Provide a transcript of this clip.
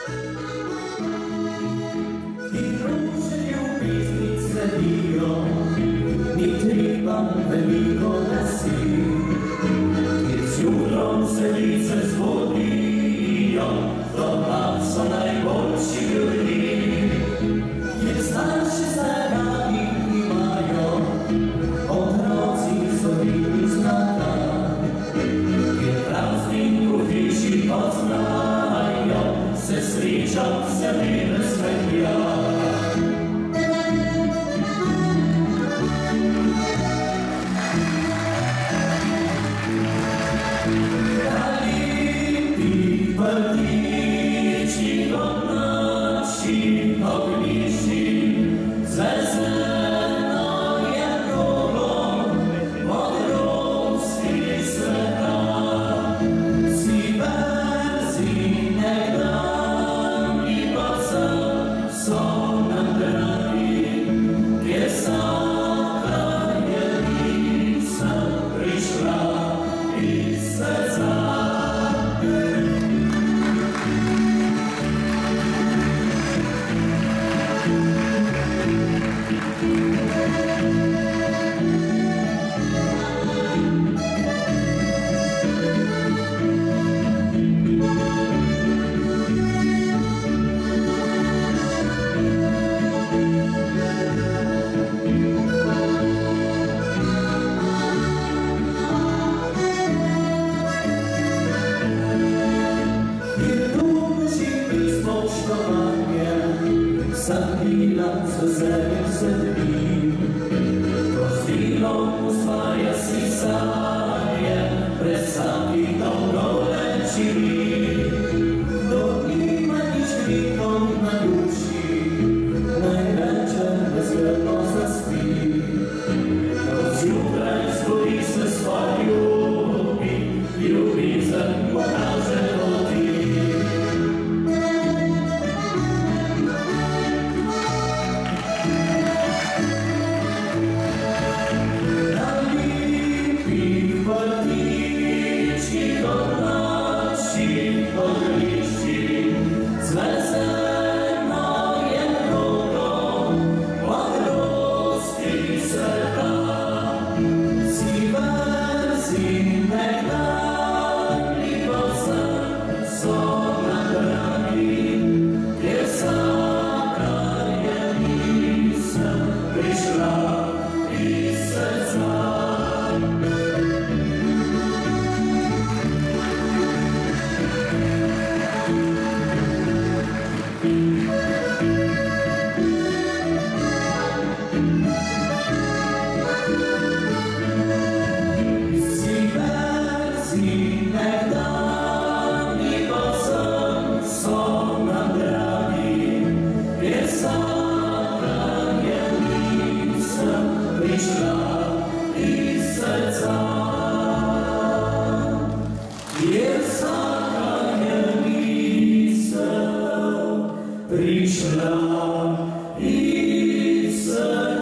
I róży ljubiznice dio, ni tribam veliko da si, jer s jutrom se lice zbudio, doma so najboljši ljudi, jer starši se radi imajo, otroci so vidni znaka, jer praznik u hiši poznajo, se sriča, se mi vesmelja. Vrtići do noći ogliši, zvezeno je drugo, modrosti sveta. Siver, zinek dan i bacan, son nam dragi, pjesaka je nisam prišla iz srca. Sam za zemlju se dvi, kroz dilom usvaja si sanje, presati dobro leči, dok imaš krikom na duši, najveće bezgledno zaspi, kroz jutra izgori se svoj ljubi, ljubizem pokaže vodi. Vrtići do noći ogliši, zvezeno je drugo, modrosti sveta. Siver, zinek dan i bacan, son nam dragi, pjesaka je nisam prišla iz srca. Zinek dan i bacan, son nam dragi, pjesaka je nisam prišla iz srca. Pjesaka je nisam prišla iz srca.